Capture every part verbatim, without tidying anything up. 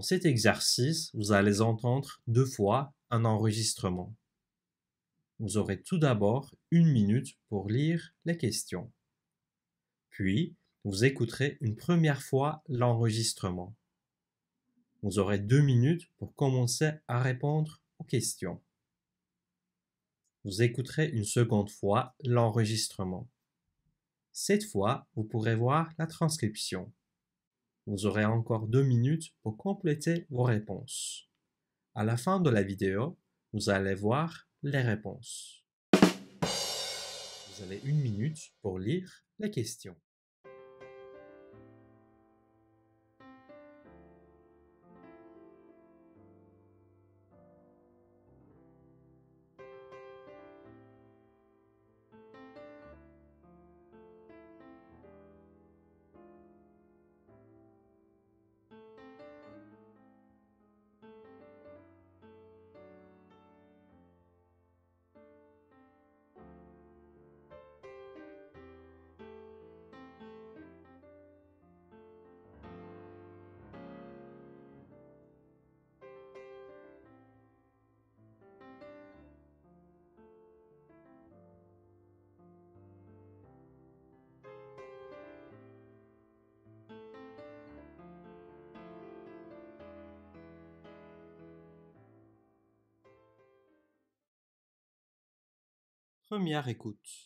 Dans cet exercice, vous allez entendre deux fois un enregistrement. Vous aurez tout d'abord une minute pour lire les questions. Puis, vous écouterez une première fois l'enregistrement. Vous aurez deux minutes pour commencer à répondre aux questions. Vous écouterez une seconde fois l'enregistrement. Cette fois, vous pourrez voir la transcription. Vous aurez encore deux minutes pour compléter vos réponses. À la fin de la vidéo, vous allez voir les réponses. Vous avez une minute pour lire les questions. Première écoute.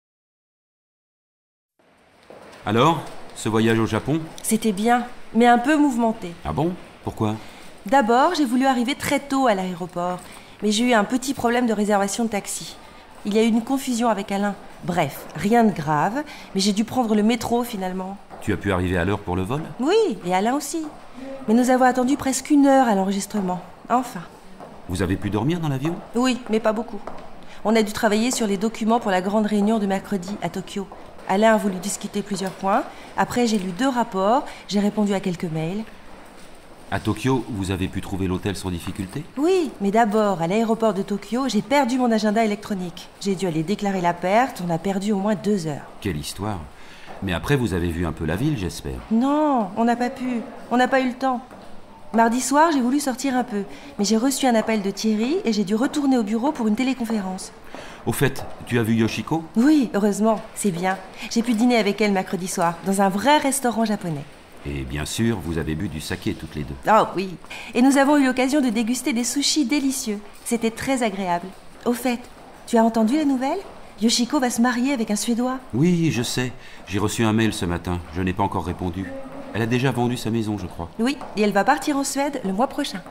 Alors, ce voyage au Japon? C'était bien, mais un peu mouvementé. Ah bon? Pourquoi? D'abord, j'ai voulu arriver très tôt à l'aéroport, mais j'ai eu un petit problème de réservation de taxi. Il y a eu une confusion avec Alain. Bref, rien de grave, mais j'ai dû prendre le métro finalement. Tu as pu arriver à l'heure pour le vol? Oui, et Alain aussi. Mais nous avons attendu presque une heure à l'enregistrement. Enfin. Vous avez pu dormir dans l'avion? Oui, mais pas beaucoup. On a dû travailler sur les documents pour la grande réunion de mercredi à Tokyo. Alain a voulu discuter plusieurs points. Après, j'ai lu deux rapports, j'ai répondu à quelques mails. À Tokyo, vous avez pu trouver l'hôtel sans difficulté? Oui, mais d'abord, à l'aéroport de Tokyo, j'ai perdu mon agenda électronique. J'ai dû aller déclarer la perte, on a perdu au moins deux heures. Quelle histoire! Mais après, vous avez vu un peu la ville, j'espère. Non, on n'a pas pu. On n'a pas eu le temps. Mardi soir, j'ai voulu sortir un peu, mais j'ai reçu un appel de Thierry et j'ai dû retourner au bureau pour une téléconférence. Au fait, tu as vu Yoshiko? Oui, heureusement, c'est bien. J'ai pu dîner avec elle mercredi soir, dans un vrai restaurant japonais. Et bien sûr, vous avez bu du saké toutes les deux. Oh oui, et nous avons eu l'occasion de déguster des sushis délicieux. C'était très agréable. Au fait, tu as entendu la nouvelle? Yoshiko va se marier avec un Suédois. Oui, je sais. J'ai reçu un mail ce matin. Je n'ai pas encore répondu. Elle a déjà vendu sa maison, je crois. Oui, et elle va partir en Suède le mois prochain.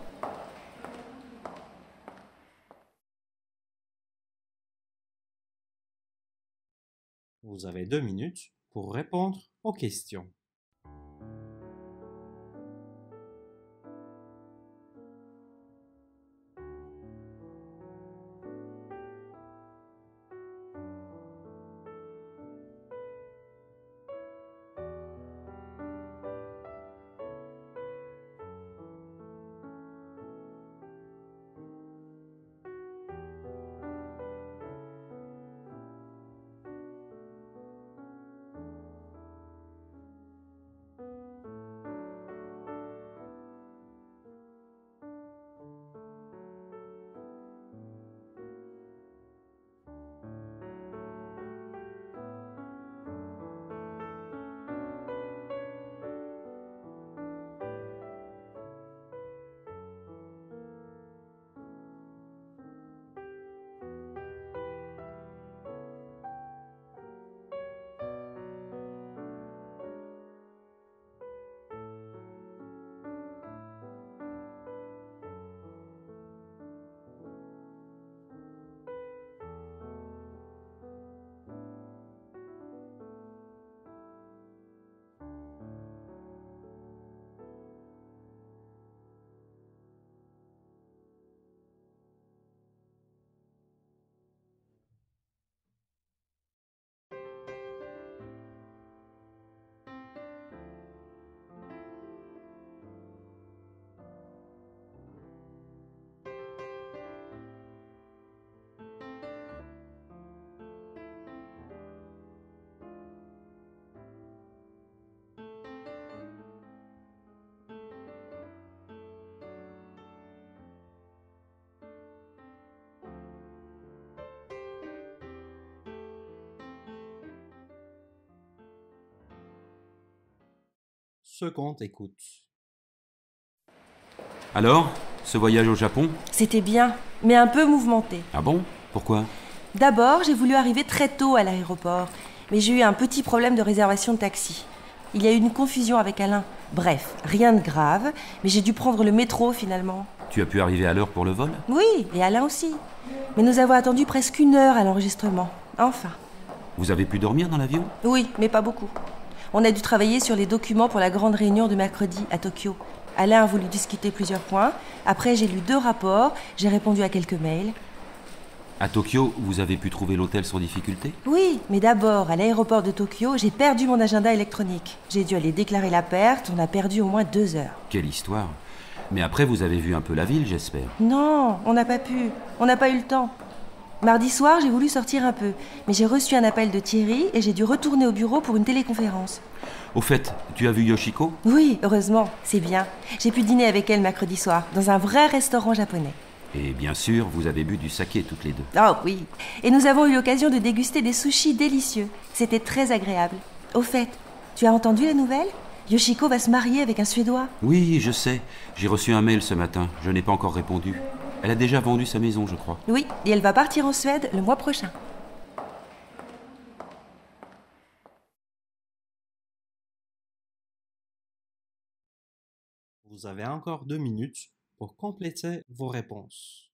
Vous avez deux minutes pour répondre aux questions. Seconde écoute. Alors, ce voyage au Japon? C'était bien, mais un peu mouvementé. Ah bon? Pourquoi? D'abord, j'ai voulu arriver très tôt à l'aéroport, mais j'ai eu un petit problème de réservation de taxi. Il y a eu une confusion avec Alain. Bref, rien de grave, mais j'ai dû prendre le métro finalement. Tu as pu arriver à l'heure pour le vol? Oui, et Alain aussi. Mais nous avons attendu presque une heure à l'enregistrement. Enfin. Vous avez pu dormir dans l'avion? Oui, mais pas beaucoup. On a dû travailler sur les documents pour la grande réunion de mercredi à Tokyo. Alain a voulu discuter plusieurs points. Après, j'ai lu deux rapports, j'ai répondu à quelques mails. À Tokyo, vous avez pu trouver l'hôtel sans difficulté? Oui, mais d'abord, à l'aéroport de Tokyo, j'ai perdu mon agenda électronique. J'ai dû aller déclarer la perte, on a perdu au moins deux heures. Quelle histoire! Mais après, vous avez vu un peu la ville, j'espère. Non, on n'a pas pu. On n'a pas eu le temps. Mardi soir, j'ai voulu sortir un peu, mais j'ai reçu un appel de Thierry et j'ai dû retourner au bureau pour une téléconférence. Au fait, tu as vu Yoshiko? Oui, heureusement, c'est bien. J'ai pu dîner avec elle mercredi soir, dans un vrai restaurant japonais. Et bien sûr, vous avez bu du saké toutes les deux. Oh oui. Et nous avons eu l'occasion de déguster des sushis délicieux. C'était très agréable. Au fait, tu as entendu la nouvelle? Yoshiko va se marier avec un Suédois. Oui, je sais. J'ai reçu un mail ce matin. Je n'ai pas encore répondu. Elle a déjà vendu sa maison, je crois. Oui, et elle va partir en Suède le mois prochain. Vous avez encore deux minutes pour compléter vos réponses.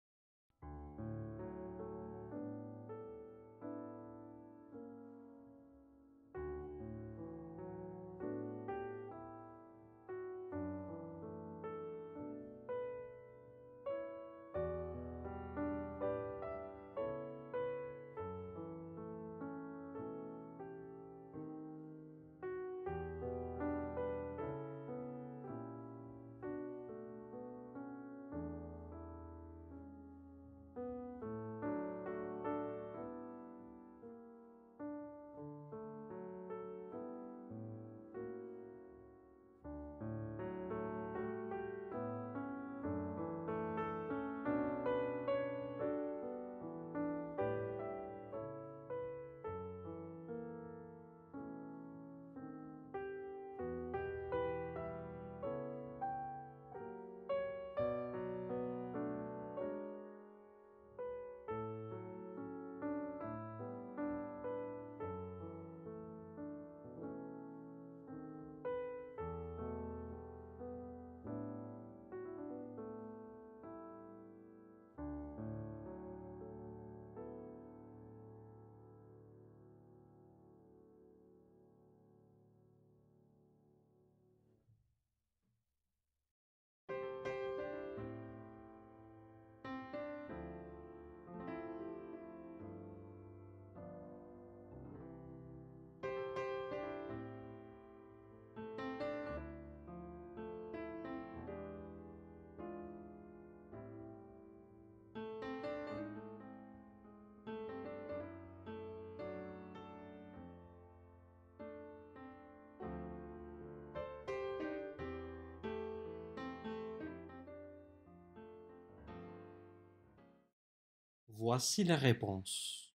Voici les réponses.